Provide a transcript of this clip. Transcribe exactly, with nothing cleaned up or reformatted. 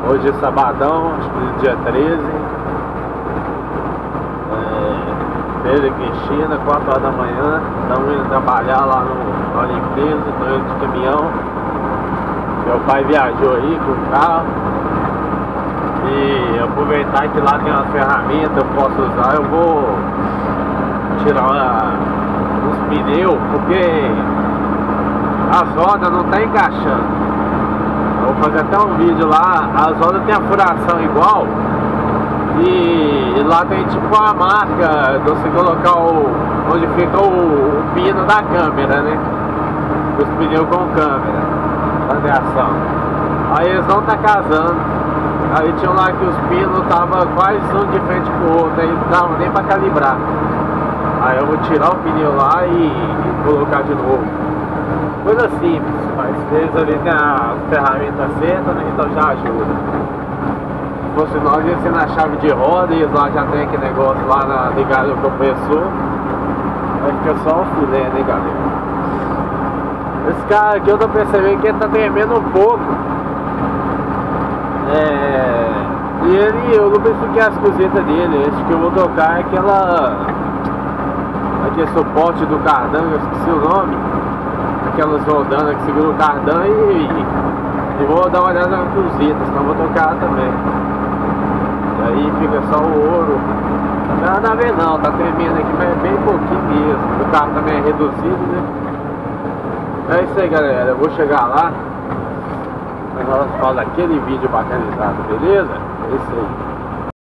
Hoje é sabadão, acho que dia treze. É, Pedro e Cristina, quatro horas da manhã. Estamos indo trabalhar lá no, na limpeza, estamos indo de caminhão. Meu pai viajou aí com o carro. E aproveitar que lá tem umas ferramentas que eu posso usar, eu vou tirar uma, uns pneus, porque as rodas não tá encaixando. Eu vou fazer até um vídeo lá, as rodas tem a furação igual. E lá tem tipo uma marca de você colocar o, onde fica o, o pino da câmera, né? Os pneus com câmera, radiação. Aí eles não tá casando. Aí tinha lá que os pinos tava quase um de frente pro outro, aí não dava nem pra calibrar. Aí eu vou tirar o pneu lá e, e colocar de novo. Coisa simples, mas eles ali tem as ferramentas certas, né? Então já ajuda. Se fosse nós, ia ser na chave de roda e lá já tem aquele negócio lá na, ligado no compressor. Aí fica só o filé, né, galera? Esse cara aqui eu tô percebendo que ele tá tremendo um pouco. É, e ele, eu não verifiquei as cosetas dele. Acho que eu vou trocar aquela, aquele suporte do cardan, eu esqueci o nome, aquelas rodanas que segura o cardan, e, e, e vou dar uma olhada nas cosetas, senão vou trocar também. E aí fica só o ouro. Não tem nada a ver não, tá tremendo aqui, mas é bem pouquinho mesmo. O carro também é reduzido, né? É isso aí, galera, eu vou chegar lá. Nós vamos falar daquele vídeo bacanizado, beleza? É isso aí.